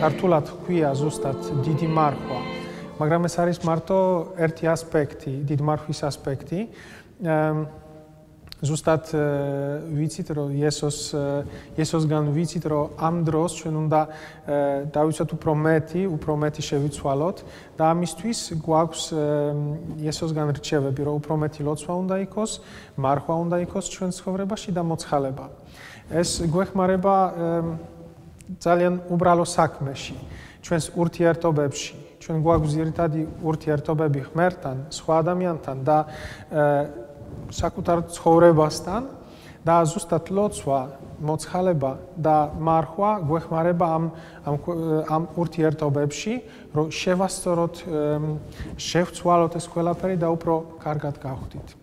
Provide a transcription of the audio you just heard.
ქართულად ქვია ზუსტად დიდი მარხვა, მაგრამ ეს არის მარტო ერთი ასპექტი, დიდი მარხვის ასპექტი. ზუსტად ვიცით, რომ იესოსგან ვიცით, რომ ამ დროს ჩვენ უნდა დავიცვათ უფრო მეტი შევიცვალოთ და ამისთვის გვაქვს იესოსგან რჩევები, რომ უფრო მეტი ლოცვა უნდა იქოს, მარხვა უნდა იქოს ჩვენ ცხოვრებაში და მოცხალება. ეს გვეხმარება ძალიან უბრალო საქმეში, ჩვენს ურთიერთობებში. ჩვენ გვაქვს ძირითადი ურთიერთობები ღმერთთან, სხვა ადამიანთან და საკუთარ ცხოვრებასთან და ზუსტად ლოცვა, მოცხალება და მარხვა გვეხმარება ამ ურთიერთობებში, რომ შევასწოროთ, შევცვალოთ ეს ყველაფერი და უფრო კარგად გავხდით.